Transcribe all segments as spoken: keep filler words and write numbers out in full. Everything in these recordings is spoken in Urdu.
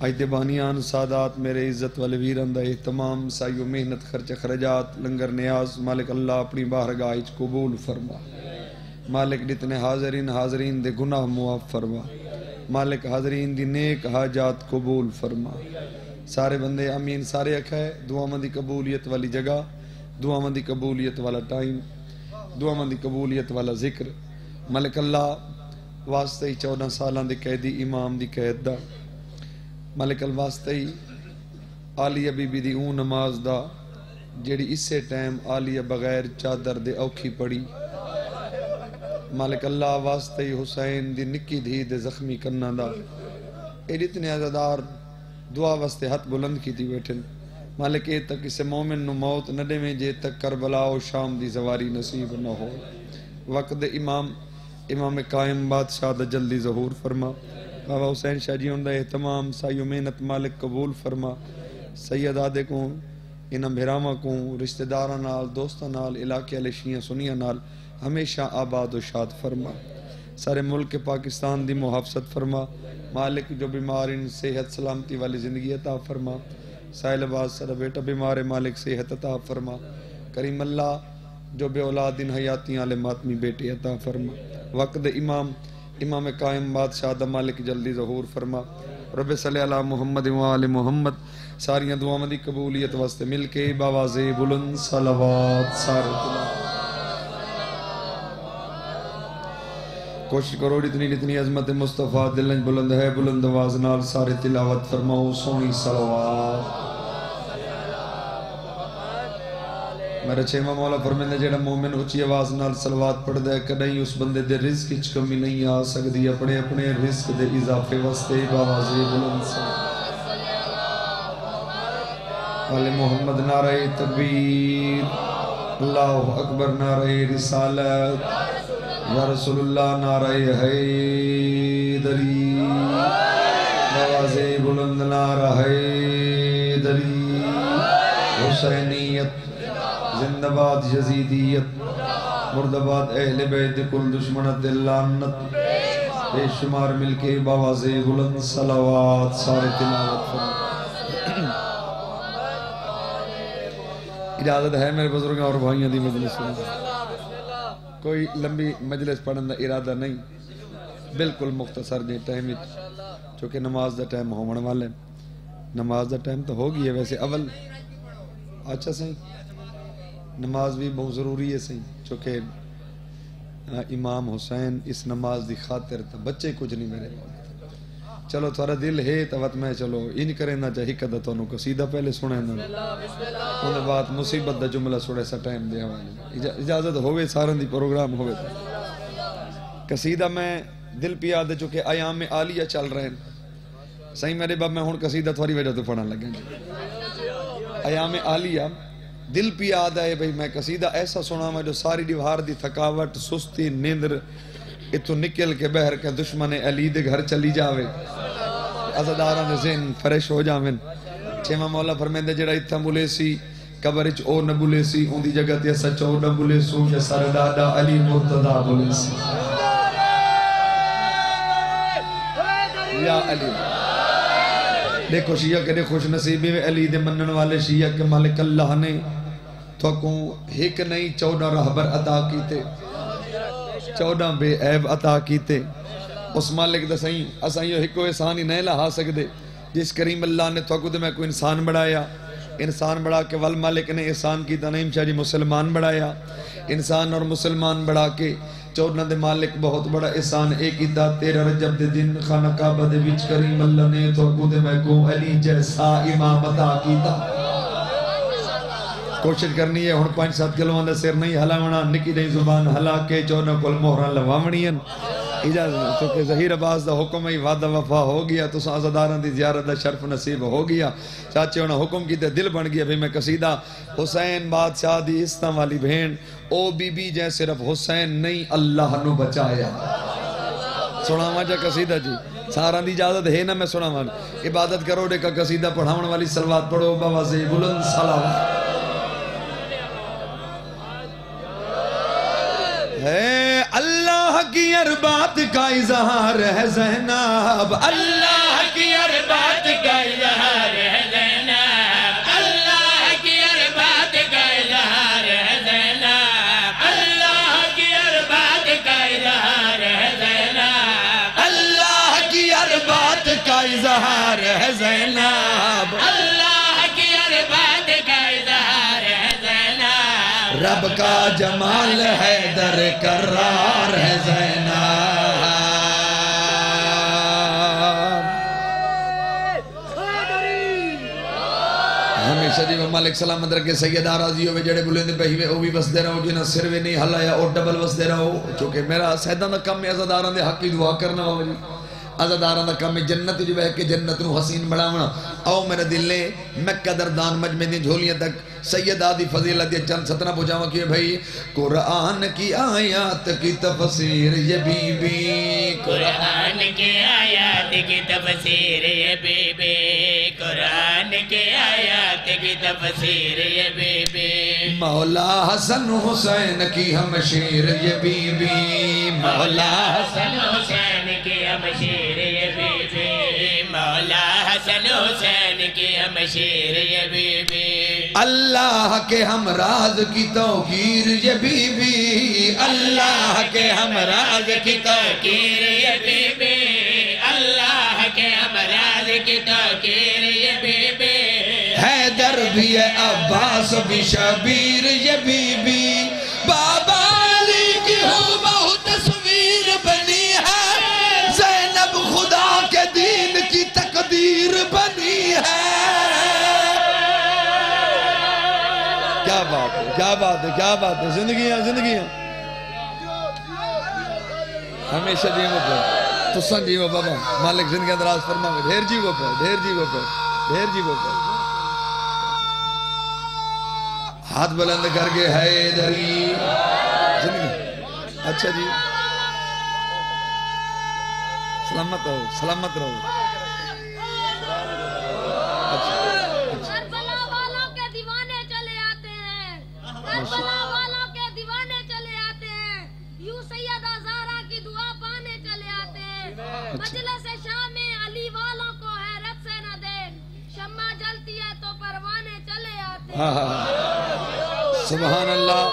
اج دے بانیان سادات میرے عزت والے ویران دا اہتمام سائی و محنت خرچ خرجات لنگر نیاز مالک اللہ اپنی بارگاہ وچ قبول فرما مالک جتنے حاضرین حاضرین دے گناہ معاف فرما مالک حاضرین دی نیک حاجات قبول فرما سارے بندے امین سارے اکھا ہے دعا مندی قبولیت والی جگہ دعا مندی قبولیت والا ٹائم دعا مندی قبولیت والا ذکر مالک اللہ واسطے ہی چودہ سالان دے قیدی امام دی قید دا مالک اللہ واسطے ہی آلیہ بی بی دی اون نماز دا جیڑی اس سے ٹائم آلیہ بغیر چادر دے اوکھی پڑی مالک اللہ واسطے ہی حسین دی نکی دھی دے زخمی کرنا دا اے جتنے عزادار دعا واسطے ہاتھ بلند کی تھی بیٹھن مالک اے تک اسے مومن نو موت نہ دے میں جے تک کربلا و شام دی زواری نصیب نہ ہو وقت امام امام قائم بادشاہ دا جلدی ظہور فرما بابا حسین شاہ جی اندہ اہتمام سائی و محنت مالک قبول فرما سید آدھے کو انہم بھراما کو رشتہ دارہ نال دوستہ نال علاقے علی شیعہ سنیہ نال ہمیشہ آباد و شاد فرما سارے ملک پاکستان دی محافظت فرما مالک جو بیمار ان صحت سلامتی والی زندگی عطا فرما سائل باز سر بیٹا بیمار مالک صحت عطا فرما کریم اللہ جو بے اولاد ان حیاتی عالم ماتمی بیٹے عطا فرما وقت امام امام قائم بادشاہ دا مالک جلدی ظہور فرما رب صلی اللہ محمد و آل محمد ساریاں دعا مندی قبولیت واسطے مل کے باواز بلند صلوات سارے تلاوت کوشش کرو جتنی جتنی عظمت مصطفیٰ دلنج بلند ہے بلند آواز نال سارے تلاوت فرماؤ سونی صلوات میرے چھیمہ مولا فرمیندے جیڑا مومن اچھی آواز نال صلوات پڑھ دے کدہیں اس بندے دے رزق ہچ کمی نہیں آ سکتی اپنے اپنے رزق دے اضافے واسطے باواز بلند صلوات آل محمد نعرہ تکبیر اللہ اکبر نعرہ رسالت یا رسول اللہ نعرہ حیدری باواز بلند نعرہ حیدری حسینیت زندہ باد یزیدیت مرد آباد اہل بیت کل دشمنت لعنت بے شمار مل کے باواز بلند صلوات سارے تلاوت فرما اجازت ہے میرے بزرگاں اور بھائیاں دی مجلس میں کوئی لمبی مجلس پڑھن دا ارادہ نہیں بالکل مختصر دے ٹائم چونکہ نماز دا ٹائم ہونے والے نماز دا ٹائم تو ہوگی ہے ویسے اول اچھا صحیح نماز بھی بہت ضروری ہے صحیح چونکہ امام حسین اس نماز دی خاطر تھا بچے کچھ نہیں میرے چلو تھوڑا دل ہے تو وقت میں چلو ان کریں نہ چاہی کدہ تو انہوں کو سیدھا پہلے سنے نا انہیں بات مصیبت دا جملہ سنے سا ٹائم دے ہوئے اجازت ہوئے سارن دی پروگرام ہوئے قصیدہ میں دل پیا دے چکے ایام عالیہ چل رہے ہیں صحیح میرے باب میں ہون قصیدہ تھوڑی وجہ تو پڑھنا لگیں ایام عالیہ دل پیا آدھا ہے بھئی میں قصیدہ ایسا سنا میں جو ساری دیوار دی تھکاوٹ سستی نیندر اتو نکل کے بہر کے دشمن علی دے گھر چلی جاوے عزداران دے ذہن فریش ہو جاویں چھیمہ مولا فرمیندے جڑا اتھا بولے سی قبرچ او نہ بولے سی ان دی جگہ تے سچ او نہ بولے سو یا سردادا علی مرتضی بولے سی یا علی دیکھو شیعہ کے دے خوش نصیبی میں علی دے منن والے شیعہ کے مالک اللہ نے تو کوں ایک نہیں چودہ رہبر عطا کیتے چودہ بے عیب عطا کیتے اس مالک دا صحیح اساں یہ ایک احسان ہی نہیں لہا سکتے جس کریم اللہ نے تو کدے میں کوئی انسان بڑھایا انسان بڑھا کے ول مالک نے احسان کی تنیم شاہ جی مسلمان بڑھایا انسان اور مسلمان بڑھا کے چودہ دے مالک بہت بڑا احسان ایک ہی دا تیرہ رجب دے دن خانہ کعبہ دے وچ کریم اللہ نے تو کدے میں کو علی جیسا امام عطا کیتا کوشش کرنی ہے ہن پانچ سات کلوان دا سر نہیں ہلاونا نکی دیں زبان ہلا کے چونہ کل مہران لواونی ہیں اجازت تو کہ ظہیر عباس دا حکم ہی وعدہ وفا ہو گیا تو سازداران دی زیارت دا شرف نصیب ہو گیا چاچے انہا حکم کی تے دل بن گیا بھی میں قصیدہ حسین بادشاہ دی استہ والی بہن او بی بی جائے صرف حسین نہیں اللہ نو بچایا سنا مجھا قصیدہ جی ساران دی اجازت ہے نا میں سنا مجھا عبادت کرو دے کا قصیدہ پڑھاون والی سلوات پڑھو باواز بلند صلوات ہے اللہ کی اربات کا اظہار ہے زینب اللہ کی اربات کا اظہار ہے زینب اللہ کی عربات کا اظہار ہے زینب رب کا جمال ہے در کرار ہے زینب ہمیشہ جی وہ مالک سلامت رکھے سیدہ راضی ہوئے جڑے بلند پہی میں او بھی بس دے رہا ہوں جنہ سر وے نہیں ہلایا اور ڈبل بس دے رہا ہوں چونکہ میرا سیدہ دا کم میں عزداران دے حق کی دعا کرنا ہوا جی عزداران دا کم میں جنت جو بہ کے جنت نو حسین بڑھاونا او میرے دل نے میں قدردان مجمع دی جھولیاں تک سیدہ دی فضیلت دی چند ستنہ پوچھاوا کیے بھائی قرآن کی آیات کی تفسیر یہ بی بی قرآن کی آیات کی تفسیر یہ بی بی قرآن کی آیات کی تفسیر یہ بی بی مولا حسن حسین کی ہم شیر یہ بی بی مولا حسن حسین کی ہم شیر یہ بی بی مولا حسن حسین کی ہم شیر یہ بی بی اللہ کے ہم راز کی توقیر یہ بی بی اللہ کے ہم راز کی توقیر یہ بی بی اللہ کے ہم راز کی توقیر یہ بی بی حیدر بھی ہے عباس بھی شبیر یہ بی بی بابا علی کی ہو بہت تصویر بنی ہے زینب خدا کے دین کی تقدیر بنی ہے کیا بات ہے کیا بات ہے کیا بات ہے زندگیاں زندگیاں ہمیشہ جیو پہ تسان جیو بابا مالک زندگیاں دراز فرما میں ڈھیر جیو پہ ڈھیر جیو پہ ڈھیر جیو پہ ہاتھ بلند کر کے حیدری زندگی اچھا جی سلامت رہو سلامت رہو کربلا والوں کے دیوانے چلے آتے ہیں کربلا والوں کے دیوانے چلے آتے ہیں یوں سیدہ زہرا کی دعا پانے چلے آتے ہیں مجلس شام علی والوں کو حیرت سے نہ دیکھ شمع جلتی ہے تو پروانے چلے آتے ہیں سبحان اللہ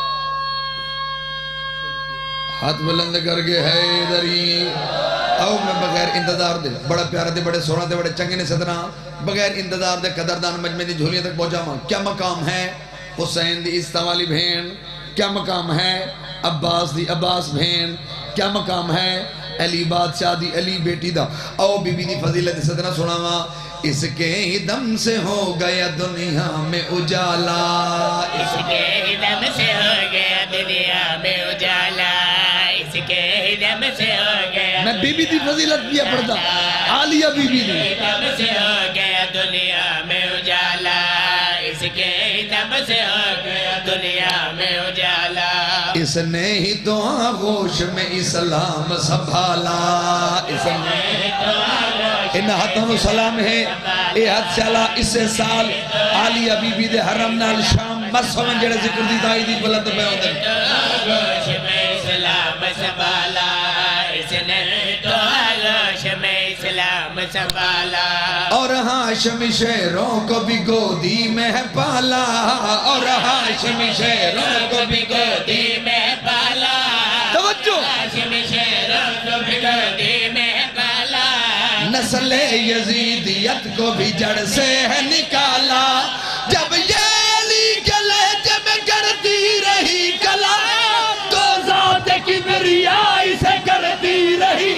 ہاتھ بلند کر کے حیدری آؤ میں بغیر انتظار دے بڑا پیارا دے بڑے سونا دے بڑے چنگے نے صدرہ بغیر انتظار دے قدردان مجمع دی جھولیاں تک پہنچا ماں کیا مقام ہے حسین دی عیسیٰ والی بھین کیا مقام ہے عباس دی عباس بھین کیا مقام ہے علی بادشاہ دی علی بیٹی دا آؤ بی بی دی فضیلت صدرہ سنا ماں اس کے ہی دم سے ہو گیا دنیا میں اجالا اس کے ہی دم سے ہو گیا دنیا میں اجالا اس کے ہی دم سے ہو گیا میں بی بی دی فضیلت بھی پڑھتا عالیہ بی بی دی دم سے ہو گیا دنیا میں اجالا اس کے ہی دم سے ہو گیا دنیا میں اجالا اس نے ہی تو آغوش میں اسلام سنبھالا اس نے ہی تو آغوش ان ہاتھوں سلام ہے اے ہاتھ چلا اس سے سال عالیہ بی بی دے حرم نال شام مسومن جڑے ذکر دی دائی دی بلند پہ ہوندے آغوش میں اسلام سنبھالا اس نے تو آغوش میں اسلام سنبھالا اور ہاشمی شہروں کو بھی گودی میں پالا اور ہاشمی شہروں کو بھی گودی میں پالا توجہ ہاشمی شہروں کو بھی گودی میں پالا نسل یزیدیت کو بھی جڑ سے ہے نکالا جب یہ علی کے لہجے میں کرتی رہی کلا تو ذات کبریائی سے کرتی رہی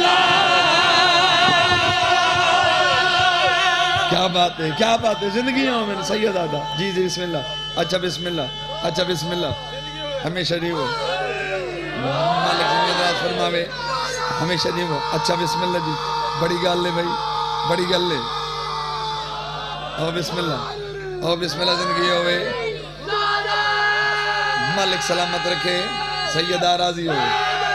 سلام کیا بات ہے کیا بات ہے زندگیوں میں سید آدھا جی جی بسم اللہ اچھا بسم اللہ اچھا بسم اللہ ہمیشہ نہیں ہو مالک زندگی دراز فرماوے ہمیشہ نہیں ہو اچھا بسم اللہ جی بڑی گال لے بھائی بڑی گال لے او بسم اللہ او بسم اللہ زندگی ہوئے مالک سلامت رکھے سیدہ راضی ہوئے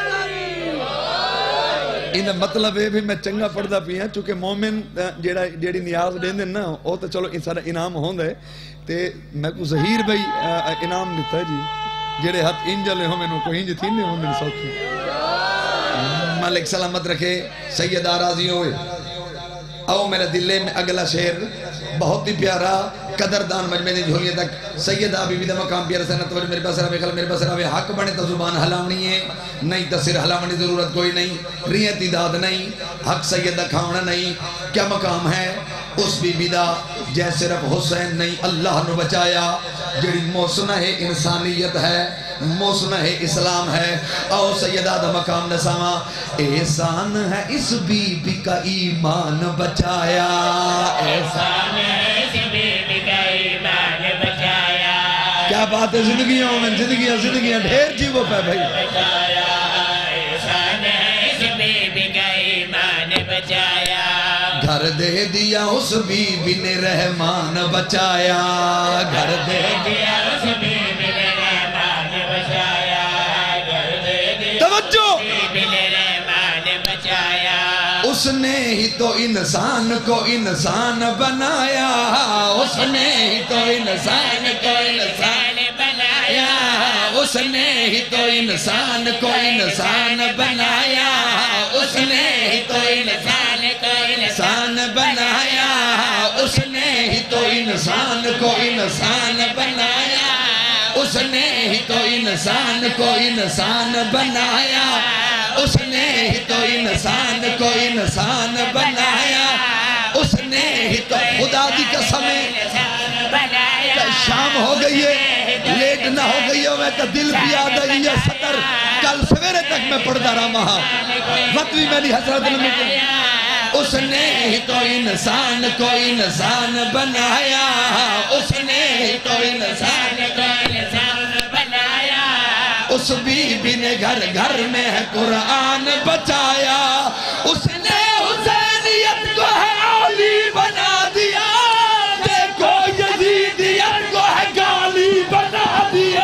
انہیں مطلب ہے بھی میں چنگا پڑھدا پی ہیں چونکہ مومن جیڑی نیاز دین دن نا او تو چلو انسانا انعام ہوندہ ہے تے میں کو ظہیر بھائی انعام دیتا ہے جی جیڑے ہاتھ انجلے ہوں میں نو کو انج تھی نہیں ہوں میں سوکی مالک سلامت رکھے سیدہ راضی ہوئے او میرے دلے میں اگلا شعر بہت ہی پیارا قدردان مجمع دی جھولیے تک سیدہ بی بی دا مقام پیار سنت وجہ میرے بسرہ بے خل میرے بسرہ بے حق بنے تا زبان حلاونی ہے نہیں تا سر حلاونی ضرورت کوئی نہیں ریت داد نہیں حق سیدہ کھاونا نہیں کیا مقام ہے اس بی بی دا جیسے رب حسین نہیں اللہ نے بچایا جڑی موسنہ انسانیت ہے موسنہ اسلام ہے او سیدہ دا مقام نسامہ احسان ہے اس بی بی کا ایمان بچایا احسان ہے اس بی بی کا ایمان بچایا کیا بات ہے زندگیوں میں زندگیاں زندگیاں ڈھیر جیووں پہ بھائی بچایا احسان ہے اس بی بی کا ایمان بچایا گھر دے دیا اس بی بی نے رحمان بچایا گھر دے دیا اس بی بی نے رحمان بچایا گھر دے دیا توجہ بی بی نے رحمان بچایا اس نے ہی تو انسان کو انسان بنایا اس نے ہی تو انسان کو انسان بنایا اس نے ہی تو انسان کو انسان بنایا اس نے ہی تو انسان کو انسان بنایا اس نے ہی تو انسان کو انسان بنایا اس نے ہی تو انسان کو انسان بنایا اس نے ہی تو انسان کو انسان بنایا اس نے ہی تو خدا دی قسم شام ہو گئی ہے لیٹ نہ ہو گئی ہے میں تو دل بھی آ گئی ہے سطر کل سویرے تک میں پڑھتا رہا مہا وقت بھی میری حسرت نمکن اس نے ہی تو انسان کو انسان بنایا اس نے ہی تو انسان کو انسان بنایا اس بی بی نے گھر گھر میں قرآن بچایا اس نے حسینیت کو ہے عالی بنا دیا دیکھو یزیدیت کو ہے گالی بنا دیا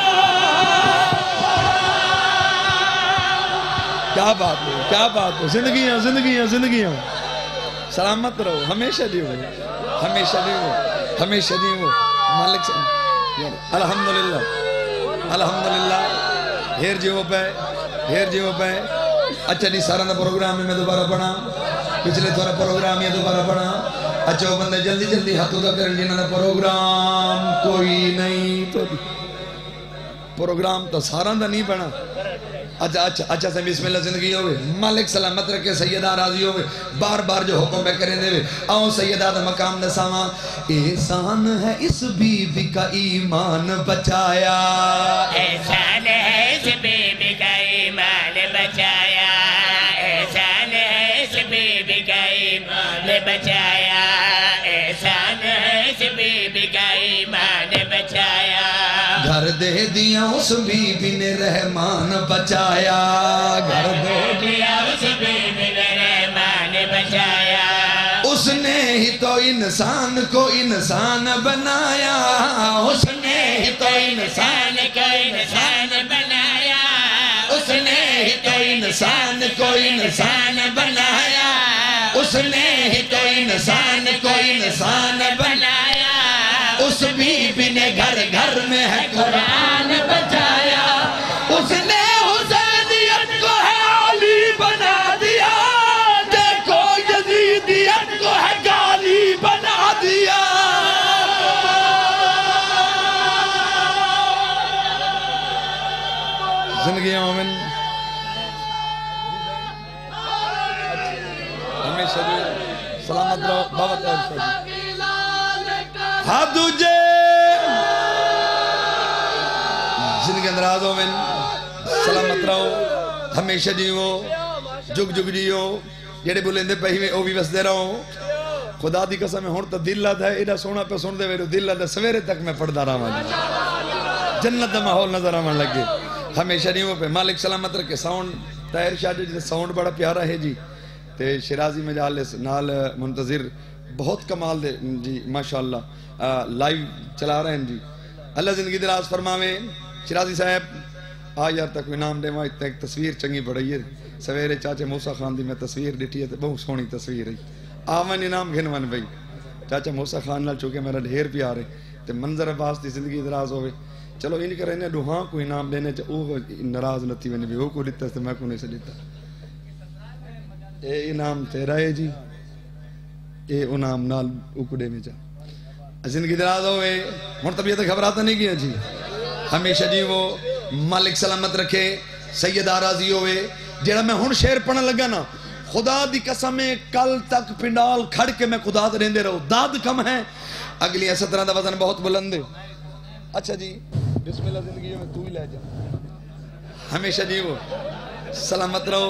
کیا بات ہے کیا بات ہے زندگیاں زندگیاں زندگیاں سلامت رہو ہمیشہ دیو ہمیشہ دیو ہمیشہ دیو مالک سے الحمدللہ الحمدللہ ہیر جیو پہ ہیر جیو پہ اچھا جی سارا پروگرام میں دوبارہ پڑھا پچھلے تھوڑا پروگرام یہ دوبارہ پڑھا اچھا وہ بندے جلدی جلدی ہاتھوں کا کریں جنہوں نے پروگرام کوئی نہیں تو پروگرام تو سارا دا نہیں پڑھا اچھا اچھا اچھا سے بسم اللہ زندگی ہوئے مالک سلامت رکھے سیدہ راضی ہوئے بار بار جو حکم میں کریں دے آؤں سیدہ دا مقام نسامہ احسان ہے اس بی بی کا ایمان بچایا احسان ہے اس بی بی کا ایمان بچایا احسان ہے اس بی بی کا ایمان بچایا احسان ہے اس بی بی کا ایمان بچایا گھر دے دیا اس بی بی نے رحمان بچایا گھر دے دیا اس بی بی نے رحمان بچایا اس نے ہی تو انسان کو انسان بنایا اس نے ہی تو انسان کو انسان بنایا اس نے ہی تو انسان کو انسان بنایا اس نے ہی تو انسان کو انسان بنایا اس بی بی نے گھر گھر میں ہے قرآن بچایا اس نے حسینیت کو ہے عالی بنا دیا دیکھو یزیدیت کو ہے گالی بنا دیا زندگی آمین ہمیشہ جو سلامت رہو بابا تیر شاہد ہاتھ دوجے زندگی اندرازوں میں سلامت رہو ہمیشہ جیو جگ جگ جیو جیڑے بولیں دے پہی میں او بھی بس دے رہو خدا دی قسم میں ہونتا دل لاتا ہے ایڈا سونا پہ سن دے ویرو دل لاتا ہے سویرے تک میں پڑھ دا رہا ہوں جنت دا ماحول نظر آمان لگے ہمیشہ جیو پہ مالک سلامت رکھے ساؤنڈ تاہر شاہ جی ساؤنڈ بڑا پیارا ہے جی تے شرازی مجالس نال منتظر بہت کمال دے جی ماشاءاللہ لائیو چلا رہے ہیں جی اللہ زندگی دراز فرماویں شرازی صاحب آ یار تک کوئی نام دے وہاں ایک تصویر چنگی بڑھائی ہے سویرے چاچے موسیٰ خان دی میں تصویر ڈٹھی ہے بہت سونی تصویر ہے آمن انام گھنوان بھائی چاچا موسیٰ خان نال چونکہ میرا ڈھیر پیار ہے تے منظر عباس دی زندگی دراز ہوئے چلو ان کر رہے دوہاں کو انام دینے چاہ اوہ نراز لتی وینے بھی وہ کو لیتا ہے میں کو نہیں سے لیتا اے انام تیرا ہے جی اے انام نال اکڑے میں جا زندگی دراز ہوئے ہون طبیعت گھبراتا نہیں کیا جی ہمیشہ جی وہ مالک سلامت رکھے سیدہ راضی ہوئے جیڑا میں ہون شعر پڑھنے لگا نا خدا دی قسمیں کل تک پنڈال کھڑ کے میں خدا دے رہندے رہو داد کم ہے اگلی ایسا طرح دا وزن بہت بلند ہے اچھا جی بسم اللہ زندگی میں تو ہی لے جا ہمیشہ جی وہ سلامت رہو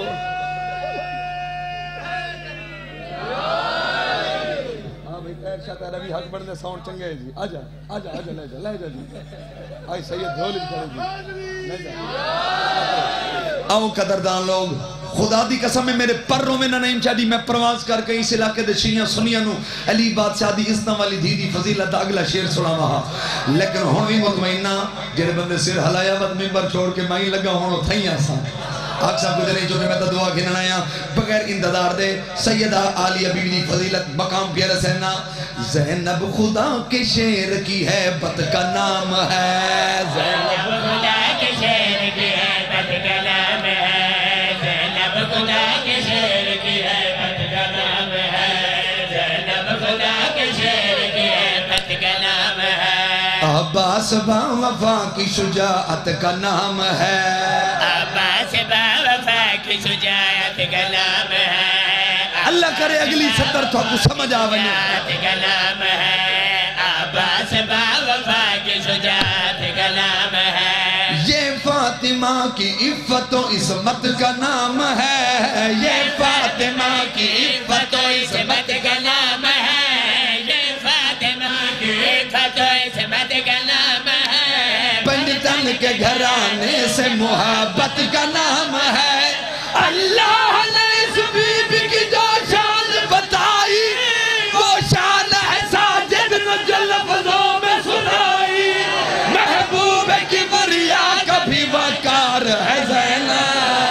ہاں بھئی پیر شاہ تیرا بھی حق بڑھنے ساؤنڈ چنگے ہے جی آجا آجا آجا لے جا لے جا جی آئی سید دھولی کرے جی لے جا آؤ قدردان لوگ خدا دی قسم میں میرے پروں میں نہ نہیں چاہی میں پرواز کر کے اس علاقے دے شیعہ سنیاں نو علی بادشاہ دی اسنا والی دی دی فضیلت اگلا شیر سنا وہاں لیکن ہون بھی مطمئنہ جنہیں بندے سر ہلایا بد ممبر چھوڑ کے مائیں لگا ہونو تھائیاں سا آج سب کچھ نہیں جو کہ میں تا دعا گھننا آیا بغیر انددار دے سیدہ عالیہ بی دی فضیلت مقام پیارا سہنا زینب خدا کے شیر کی ہے بت کا نام ہے زینب خدا کے شیر کی ہے بت کا نام ہے خدا کے شیر کی ہے بت کا نام ہے زینب خدا کے شیر کی ہے بت کا نام ہے عباس با وفا کی شجاعت کا نام ہے عباس با وفا کی شجاعت کا نام ہے اللہ کرے اگلی ستر تو آپ کو سمجھ آونے شجاعت کا نام ہے عباس با وفا کی شجاعت کا نام ہے یہ فاطمہ کی عفت و عصمت کا نام ہے یہ فاطمہ کی عفت و عصمت کا نام ہے یہ فاطمہ کی عفت و عصمت کا نام ہے پنجتن کے گھرانے سے محبت کا نام ہے اللہ نے اس بی بی کی جو شان بتائی وہ شان ہے ساجد نجل لفظوں میں سنائی محبوب کی بریا کبھی وقار ہے زینب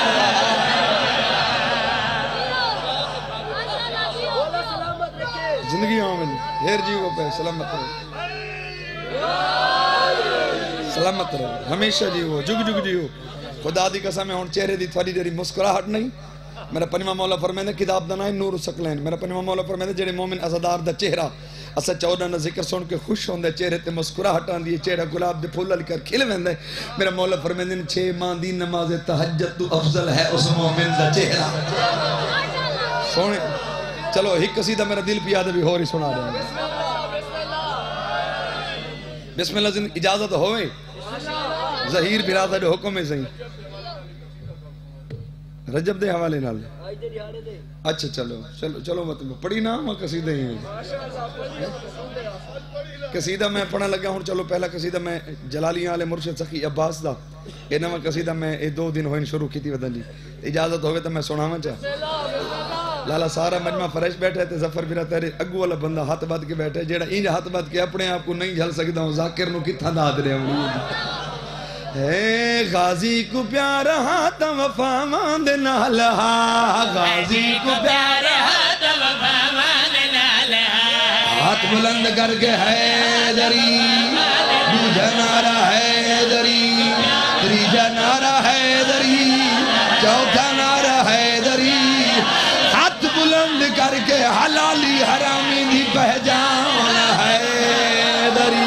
زندگی آمین ہیر جیو پہ سلامت رہو سلامت رہو ہمیشہ جیو جگ جگ جیو خدا دی قسم ہے ہون چہرے دی تھوڑی دیری مسکراہٹ نہیں میرا پنیمہ مولا فرمائے کتاب دنائے نور سکلین میرا پنیمہ مولا فرمائے جڑے مومن ازادار دا چہرہ اسا چودہ نہ ذکر سن کے خوش ہوندے چہرے تے مسکراہٹ آندی چہرہ گلاب دے پھول لکر کھل ویندے میرا مولا فرمائے چھ ماہ دی نماز تہجد تو افضل ہے اس مومن دا چہرہ سونے چلو ایک قصیدہ میرا دل پہ یاد بھی ہو رہی سنا رہے ہیں بسم اللہ زندگی اجازت ہوئے ظہیر برادر دے حکم میں صحیح رجب دے حوالے نال اچھا چلو چلو چلو مطلب پڑھی نا میں قصیدہ ہی ہیں قصیدہ میں پڑھنا لگا ہوں چلو پہلا قصیدہ میں جلالیاں علیہ مرشد سخی عباس دا یہ نوہ قصیدہ میں یہ دو دن ہوئے شروع کی تھی ودن جی اجازت ہوئے تو میں سناواں چاہ لالا سارا مجمع فریش بیٹھے تھے ظفر برا تیرے اگو والا بندہ ہاتھ بات کے بیٹھے جیڑا انج ہاتھ بات کے اپنے آپ کو نہیں جھل سکتا ہوں ذاکر نو کتھا داد رہے ہوں اے غازی کو پیار ہاتھ وفا ماند نالہا غازی کو پیار ہاتھ وفا مان نالہا ہاتھ بلند کر کے حیدری دوجہ نعرہ حیدری تریجہ نعرہ حیدری چوتھا نعرہ حیدری ہاتھ بلند کر کے حلالی حرامی دی پہچان حیدری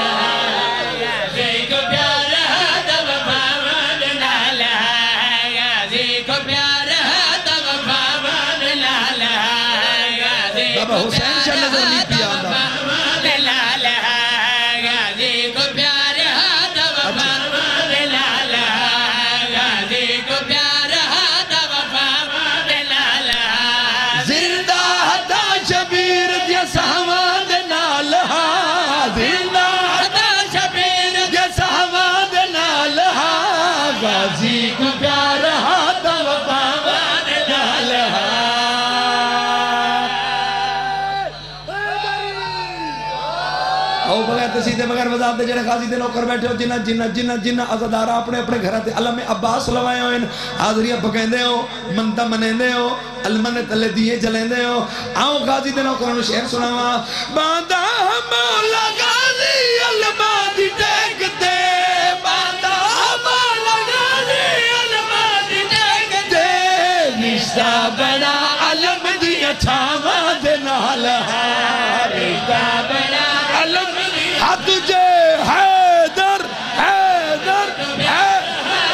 بابا حسین شاہ نظر نہیں پیا آدھا زندہ ہدا شبیر دیا سہواد نالہا زندہ ہدا شبیر دیا سہواد نالہا غازی کو پیار ہاتھ وفاواد نالہا او بغیر تسیدے بغیر وضاحت دے جڑے غازی دے نوکر بیٹھے ہو جنہ جنہ جنہ جنہ عزادارہ اپنے اپنے گھراتے علم عباس لوائے ہو ان حاضریاں پکیندے ہو منتہ منیندے ہو علمن تلے دیئے جلیندے ہو آؤ غازی دے نوکر انہوں شہر سناوا باندہ مولا غازی علمہ دی ٹیک دے باندہ مولا غازی علمہ دی ٹیک دے نشتہ بڑا علم دی اچھاوا دے نالہا رشتہ بڑا علم ہاتھ جے حیدر حیدر حیدر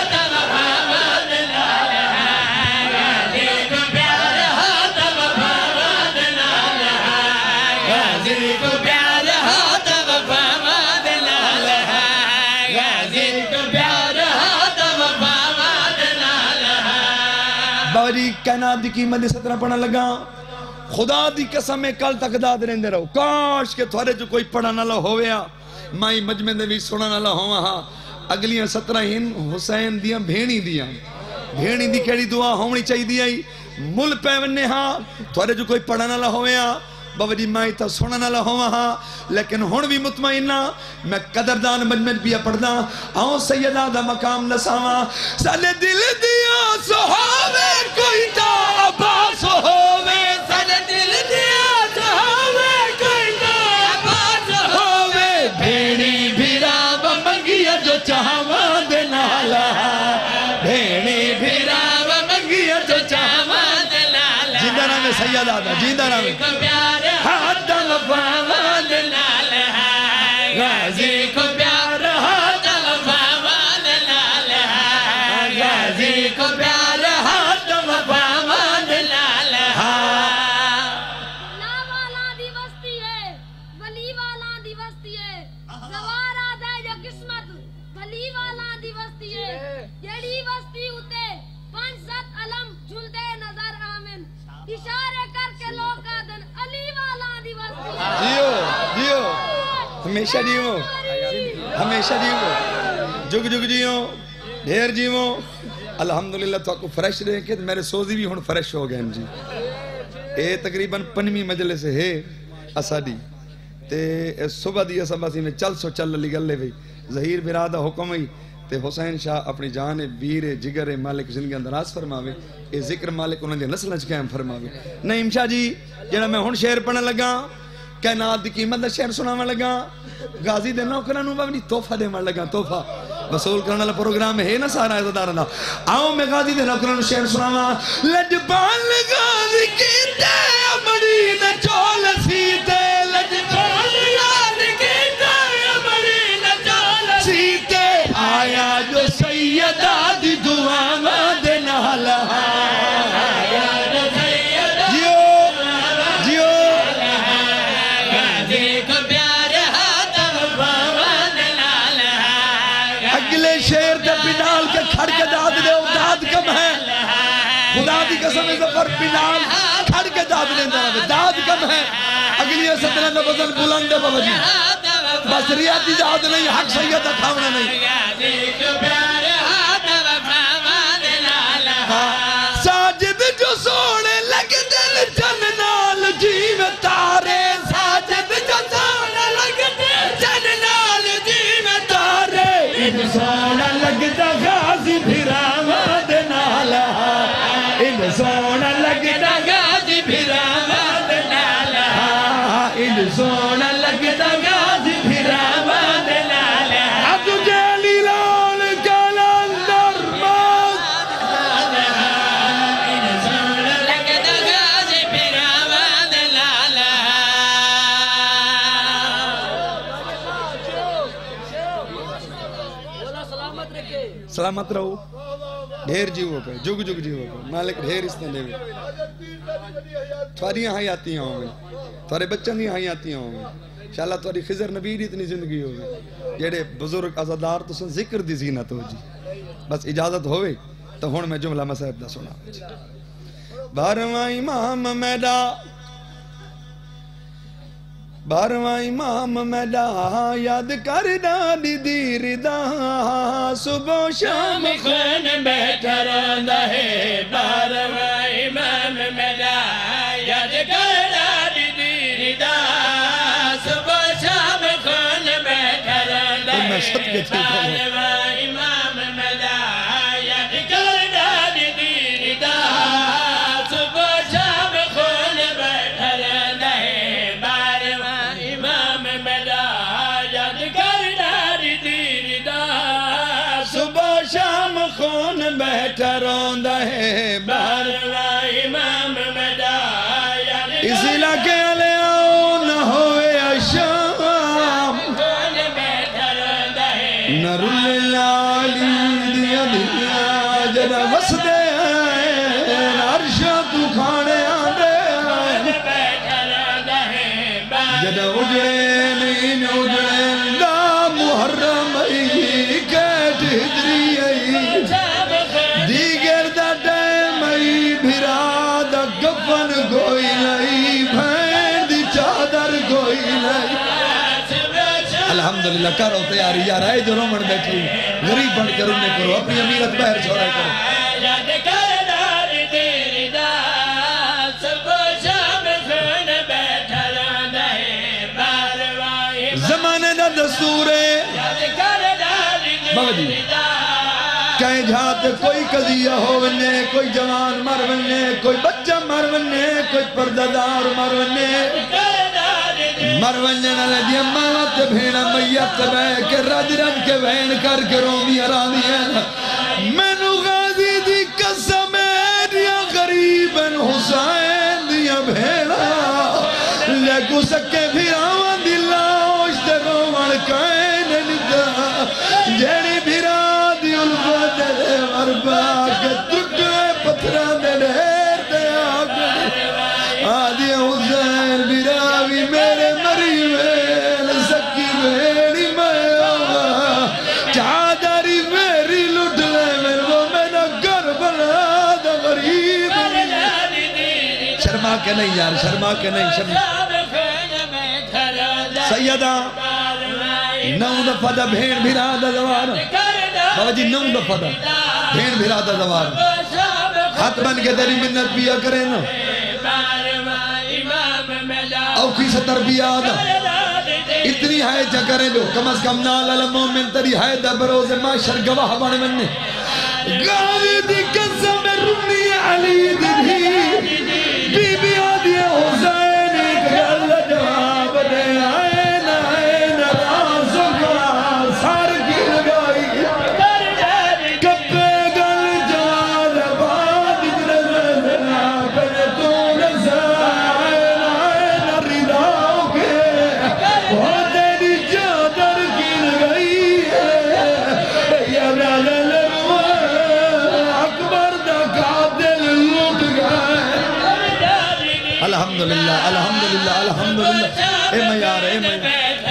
باری کائنات دی قیمت دی سترہ پڑھنا لگا خدا دی قسم کل تک داد رہندے رہو کاش کہ تھوڑے جو کوئی پڑھا نہ ہویا مائی مجمع دے بھی سنا نہ ہوا ہاں اگلیاں سترہ ہن حسین دیاں بھینی دیاں بھینی دی کیڑی دعا ہونی چاہی دی آئی مل پیونے ہاں تھوڑے جو کوئی پڑھا نہ ہویا بابا جی مائی تا سنا نہ ہوا ہاں لیکن ہون بھی مطمئنہ میں قدردان مجمع پیا پڑھنا آؤں سیدہ دا مقام نساواں سالے دل دیا سہاوے کوئی تا عباس ہووے سالے دل دیا سہاوے کوئی تا عباس ہووے بھینی بھیرا و منگیا جو چاہواں دے نالا بھینی بھیرا و منگیا جو چاہواں دے نالا جیندہ نام سیدہ دا جیندہ نام ہاتم فاوان لال ہے غازی کو پیار ہاتم فاوان لال ہے غازی کو پیار ہاتم فاوان لال ہے لا والا دی وستی ہے ولی والا دی وستی ہے زوارا دے جو قسمت ولی والا دی وستی ہے جیڑی وستی ہوتے پانچ ست علم جھلتے نظر آمن اشارے کر کے لوگ آدن علی والا دی وستی ہے جیو جیو ہمیشہ جیو ہمیشہ جیو جگ جگ جیو ڈھیر جیو الحمدللہ تو آپ کو فریش رہے کہ میرے سوزی بھی ہون فریش ہو گئے ہیں جی اے تقریباً پنویں مجلس ہے اساڈی تے صبح دی اسا باسی میں چل سو چل لی گلے بھی ظہیر برادہ حکم ہی تے حسین شاہ اپنی جان ویر جگر مالک زندگی اندراز فرماوے اے ذکر مالک انہوں نے نسل اچھ قائم فرماوے نعیم شاہ جی جنہا میں ہون شعر پڑھنے لگا کائنات دی قیمت دا شعر سناوے لگا غازی دے نوکرانوں بابنی توفہ دے مر لگا توفہ وصول کرنے لگا پروگرام ہے نا سارا عزدارہ دا آؤں میں غازی دے نوکرانوں شعر سناوے لجبان غازی کی تے امڑی نہ چول سیتے لجبان غازی کی تے امڑی نہ چول سیتے آیا جو سیدہ دی دعا دے نالا آیا جو سیدہ جیو جیو غازی کو پیار ہاتم فاوان لال ہے اگلے شیر دے بنال کے کھڑ کے داد دے داد کم ہے خدا دی قسم زفر بنال کھڑ کے داد دے داد کم ہے اگلی سترہ میں بزن بلند ہے بابا جی بس ریاتی داد نہیں حق سیدہ کھاونا نہیں ساجد جو سوڑے لگ دل جن نال جیو تارے ساجد جو سوڑے لگ دل جن نال جیو تارے ان سوڑا لگ دا غازی بھراواں دے نال ان سوڑا لگ دا غازی بھراواں دے نال ان سوڑا لگ دا غازی بھراواں دے نال اب جیلی لال کلندر مات سلامت رہو ڈھیر جیو پہ جگ جگ جیو پہ مالک ڈھیر اس نے دے تھوڑی حیاتی ہوں گے تھوڑے بچوں کی حیاتی ہوں گے انشاءاللہ تھوڑی خضر نبی دی اتنی زندگی ہوگی جیڑے بزرگ عزادار تو سن ذکر دی زینت ہو جی بس اجازت ہوئے تو ہون میں جملہ مسائب دا سنا بارواں امام میڈا بارواں امام میڈا یاد کر ڈالی دیر دا صبح شام خون بیٹھا رہندا ہے بارواں امام میڈا یاد کر ڈالی دیر دا صبح شام خون بیٹھا رہندا ہے بارواں امام میڈا یاد کر ڈالی دیر دا صبح شام خون بیٹھا رہندا ہے بارواں امام میڈا یاد کر ڈالی دیر دا صبح شام خون بیٹھا رہندا ہے بارواں امام میڈا اس علاقے والے آؤ نہ ہوئے شام کھانے آندے جدہ اجڑے نہیں اجڑے دا محرم ای کیٹ ہجری ای دیگر دا ٹائم ای بھرا دا گفن کوئی نہیں بھین دی چادر کوئی نہیں الحمدللہ کرو تیاری یار آئے جو رومن بیٹھی غریب بن کر انہیں کرو اپنی امیرت بہر چھوڑا کرو زمانے دا دستور ہے بابا جی کہیں جہاں کوئی قضیہ ہو ونے کوئی جوان مر ونے کوئی بچہ مر ونے کوئی پردادار مر ونے مر ونے نہ لدی امانت بھینا میت بے کے رج رج کے بین کر کے رومی ارانی ہے میں نو غازی دی قسم دیا غریبن حسین دیا بھینا لیکو سکے پھر آوان دلہ اوشتے رومن کائن ندا جیڑی بھیرا دی الفت دے مربا کے ترکے پتھران دے دیر دے آگے آدھی حسین بھیراوی میرے مری ویل سکی میری میں آگا چادری میری لٹ لے میرے وہ میرا گھر بنا دا غریب شرما کے نہیں یار شرما کے نہیں شرما سیدہ نو دفعہ دا بھین بھیرا دا دوار بابا جی نو دفعہ دا بھین بھیرا دا دوار ہاتھ بن کے تیری منت پیا کریں نا اوکی سے تربیہ دا اتنی ہے جا کریں جو کم از کم نال المومن تری ہے دا بروز معاشر گواہ بڑھ مننے گاوی دی قسم رمی علی دی بی بی آدھی حسین ایک گل جواب دے آئین آئین رازو کا سار کی لگائی کبے گل جواب باد جنزنا پر تو نزا آئین آئین ریداؤ کے وہ تیری چادر کی لگائی ہے یا رالل اکبر دا قاتل لوٹ گئے الحمدللہ الحمدللہ الحمدللہ اے میار اے میار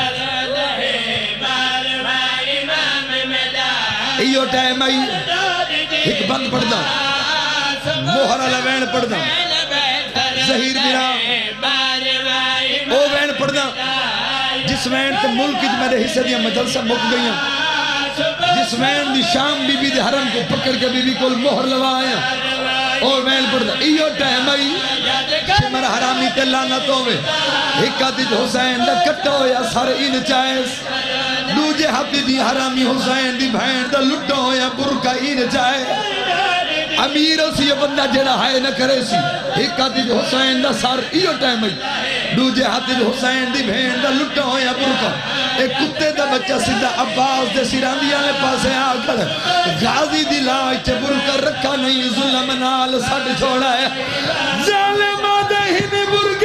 ایو ٹائم آئی ایک بند پڑھ دا موہر علا وین پڑھ دا زہیر بیرا او وین پڑھ دا جس وین تے ملک جی میرے حصہ دیا مجلسہ مک گئیاں جس وین دی شام بی بی دے حرم کو پکڑ کے بی بی کو موہر لوا آیا اور وین پڑھ دا ایو ٹائم آئی شمر حرامی تے لانت ہوئے ایک آدھج حسین دا کٹا ہویا سر ان چائس دوجے ہاتھ دی حرامی حسین دی بھین دا لٹا ہویا برکا ان چائے امیر اسی یہ بندہ جڑا ہائے نہ کرے سی ایک آدھج حسین دا سر ایو ٹائم آئی دوجے ہاتھ حسین دی بھین دا لٹا ہویا برکا ایک کتے دا بچہ سیدھا عباس دے سیراندیاں لے پاسے آکڑ غازی دی لاج چے برکا رکھا نہیں ظلم نال سٹ چھوڑا ہے ظالمہ دے ہی نے برگے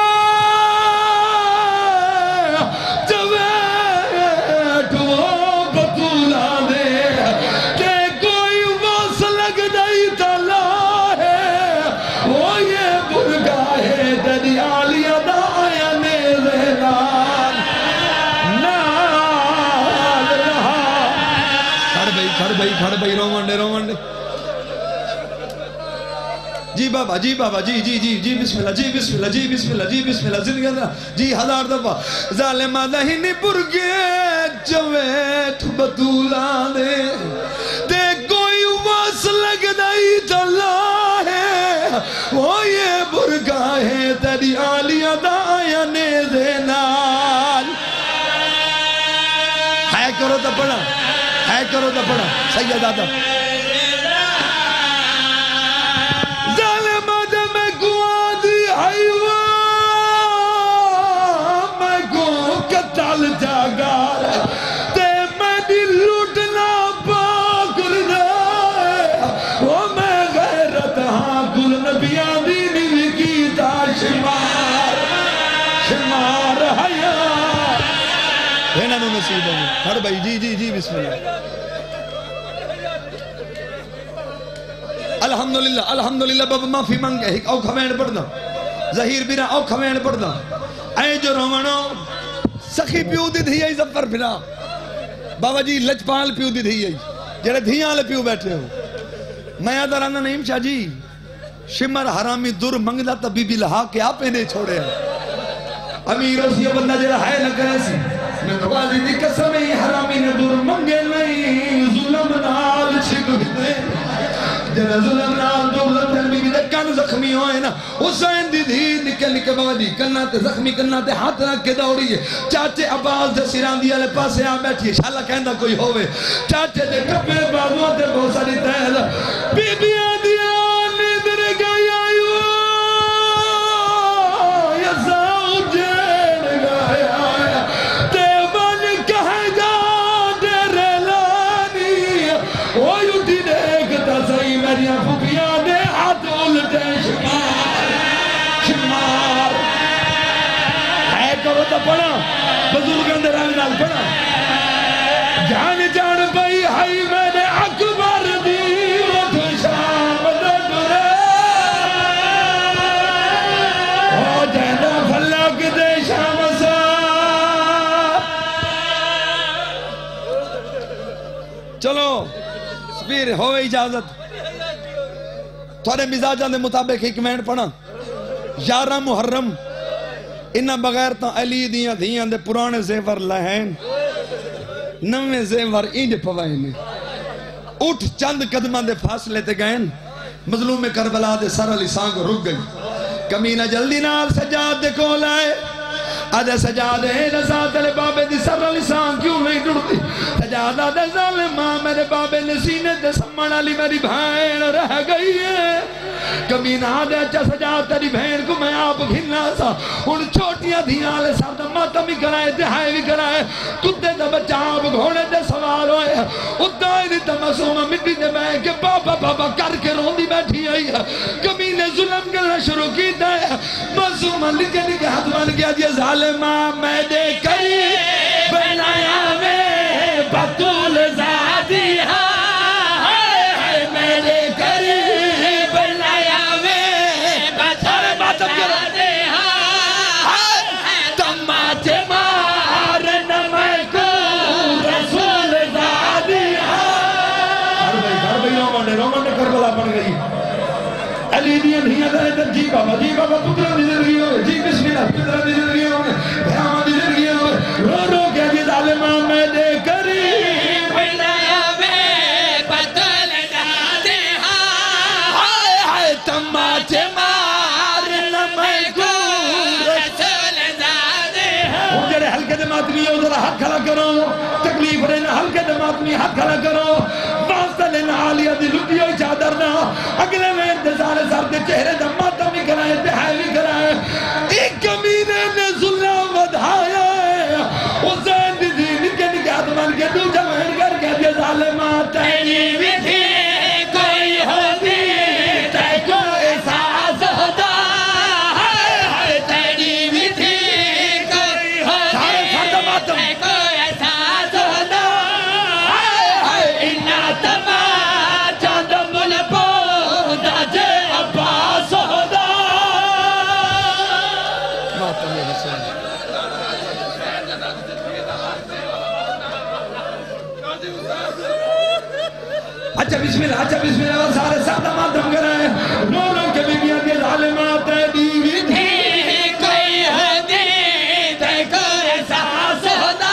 جویٹ وہ بطولہ دے کہ کوئی واس لگ دائی تلا ہے وہ یہ برگا ہے تیری آلیہ دا آیا نیزے نال نال رہا کھڑ بھئی کھڑ بھئی کھڑ بھئی رومن دے رومن دے جی بابا جی بابا جی جی جی جی بسم اللہ جی بسم اللہ جی بسم اللہ جی بسم اللہ زندگی اندرہ جی ہزار دفعہ ظالمہ دہینی برگے جویٹ بطولہ دے تے کوئی واس لگ دائی چلا ہے وہ یہ برگا ہے تیری آلیہ دا آیا نیزے نال ہے کرو تا پڑھا ہے کرو تا پڑھا سید آدھا چل جاگار تے میں دی لوٹنا پاکر جائے وہ میں غیرت ہاں گل نبیاں دی نیوی کی تا شمار شمار حیات اینا نو نصیب ہوں ہر بھائی جی جی جی بسم اللہ الحمدللہ الحمدللہ بابا معافی منگے ایک اوکھا وین پڑھ دا ظہیر بیرا اوکھا وین پڑھ دا اے جو رومنو سخی پیو دی دھی آئی زفر پھرا بابا جی لجپال پیو دی دھی آئی جڑے دھیاں لے پیو بیٹھے ہو میں یاد رانا نہیں شاہ جی شمر حرامی در منگدہ تا بی بی لہا کے آپے نے چھوڑے ہیں امیروں سے یہ بندہ جڑا ہے نہ کرے سی میں دوازی دی قسمی حرامی نے در منگے نہیں ظلم نال چھک دے جڑا ظلم نال در لطن بی بی دے کن زخمی ہوئے نا حسین دی دھی نکل نکل بابا جی کنہ تے زخمی کنہ تے ہاتھ رکھ کے دوڑی ہے چاچے عباس دے سیران دی علی پاسے آ بیٹھی ہے شاءاللہ کہندہ کوئی ہوئے چاچے دے کپے بازوان تے بہت ساری تیل بی بی آدیا نیدر گئی آئیو یا ساؤ جیڑ گیا تے بن کہے جا دیرے لانی اوہ اٹھی دیکھتا صحیح میری پھوپیاں نے ہاتھ الٹے شمار شمار ہے کرو تا پڑھا بزرگان دے رنگ نال پڑھا جان جان بھئی ہائی میں نے اکبر دی اٹھ شام دے ڈرے ہو جیدہ فلک دے شام سا چلو سپیر ہوئے اجازت تھوڑے مزاجان دے مطابق ایک مین پڑھا یارہ محرم انہا بغیر تا علی دیاں دیاں دے پرانے زیور لہین نویں زیور انج پوائنے اٹھ چند قدمہ دے فاصلے تے گئن مظلوم کربلا دے سر علی سانگ رک گئی کمینہ جلدی نال سجاد دے کول آئے آدھے سجاد ہے نزاد دے بابے دی سر علی سانگ کیوں نہیں ڈڑتی سجاد آدھے ظالماں میرے بابے نے سینے دے سمن علی میری بھائن رہ گئی ہے کمینہ آدھے اچھا سجاد تیری بھائن کو میں آپ گھننا سا ان چھوٹیاں دھیاں لے ساتھ ماتا بھی کرائے دہائے بھی کرائے کتے دا بچہ آپ گھوڑے دے سوال ہوئے ادھائی دی تمسومہ مٹی دے میں کہ بابا بابا کر کے روندی بیٹھی آئی ہے کمینے ظلم کرنا شروع کی دائے مسومہ لکھے لکھے ہاتھ مان کیا دیا ظالمہ میں دے کئی بنایا میں بطول زادی ہاں میں دے کئی بنایا میں بطول زادی ہاں تماتے مارن میں کو رسول زادی ہاں گھر بھئی گھر بھئی رومن نے رومن نے کربلا بن گئی علی دیاں دھیاں دھائے در جی بابا جی بابا پترہ دی زندگی ہوئے جی بسم اللہ پترہ دی زندگی ہوئے بھیاں دی زندگی ہوئے رو رو کیا جی ظالمہ میں دے کری بنایا میں بطول زادی ہاں ہائے ہائے تماچے مارن میں کو رسول زادی ہاں جڑے ہلکے دے ماتمی ہو ذرا ہاتھ کھلا کرو تکلیف رہنا ہلکے دے ماتمی ہاتھ کھلا کرو واسطہ لینا آلیہ دی لٹی ہوئی چادر نہ اگلے میں انتظار سر دے چہرے دا ماتم بھی کرائے دہائی بھی کرائے ایک کمینے نے ظلم ودھایا ہے حسین دی دی نکے نکے ہاتھ مان کے دو جمعین کر کے دیا ظالمات تیری بھی تھی کوئی ہوتی تے کو احساس ہوتا تیری بھی تھی کوئی ہوتی تے کو احساس ہوتا انہا تمام اچھا بسم اللہ اچھا بسم اللہ اور سارے سب ماتم کرائے رو رو کے بیبیاں کے ظالمات دیوی تھی کوئی ہوتی تے کو احساس ہوتا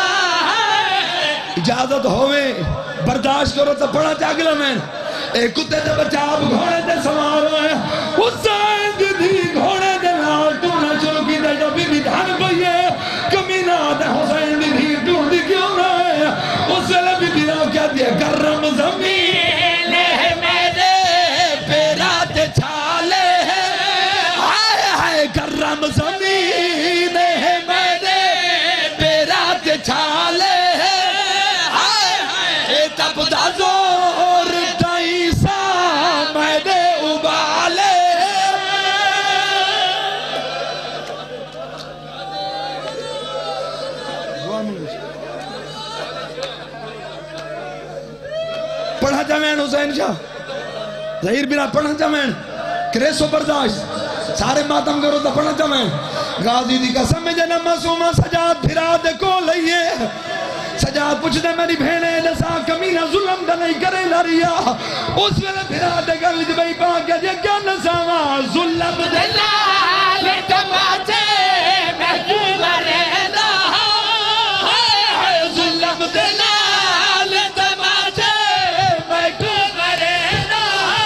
اجازت ہوئے برداشت کرو تو پڑا چاگلہ میں ایک کتے دے بچہ آپ گھوڑے دے سوار ہوئے حسین دی دی گھوڑے دے نال ٹونا شروع کی دے جو بی بی دھان پئیے کمینہ آتا حسین دی دی ٹون دی کیوں نہ ہے اس سے بی بی راو کیا دیا کرم زمین ہے میرے پیرات چھالے ہیں ہائے ہائے کرم زمین ہے میرے پیرات چھالے ہیں ہائے ہائے تب دا زور ٹائی سا میرے ابالے پڑھا جمعین حسین شاہ ظہیر بنا پڑھنا چاہیں کریسو برداشت سارے ماتم کرو تو پڑھنا چاہیں غازی دی قسم میں جنم معصومہ سجاد پھرا دے کو لئیے سجاد پوچھ دے میری بھینے لسا کمینہ ظلم دا نہیں کرے لاریا اس ویلے پھرا دے گل دی بھئی پاک جے کیا نساوا ظلم دے لال تماتے محکوم رہنا ظلم دے لال تماتے محکوم رہنا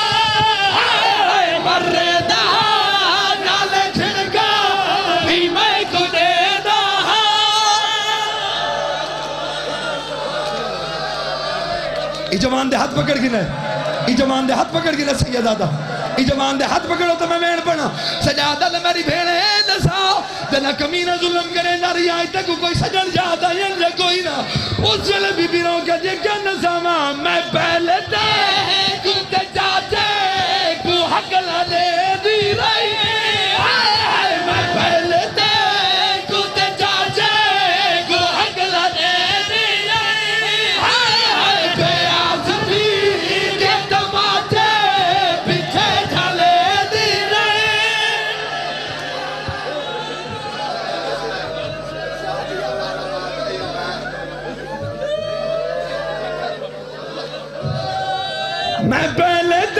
مردا نال چھڑکا بھی میں کو دینا ای جوان دے ہاتھ پکڑ گنے ای جوان دے ہاتھ پکڑ گنے سیدہ دا ای جوان دے ہاتھ پکڑو تو میں مین پڑھنا سجادہ لے میری بھیڑے دساؤ دنا کمینہ ظلم کرے نہ ریائی تک کوئی سجن جاتا ینجا کوئی نہ اس ویلے بی بی رو کہ جے کیا نساما میں پہلے دے کتے جاتے کو حق لے دی رہی میں پہلے دے کتے جاتے کو حق لے دی رہی بیاس بھی کے تماتے پیچھے جھلے دی رہی میں پہلے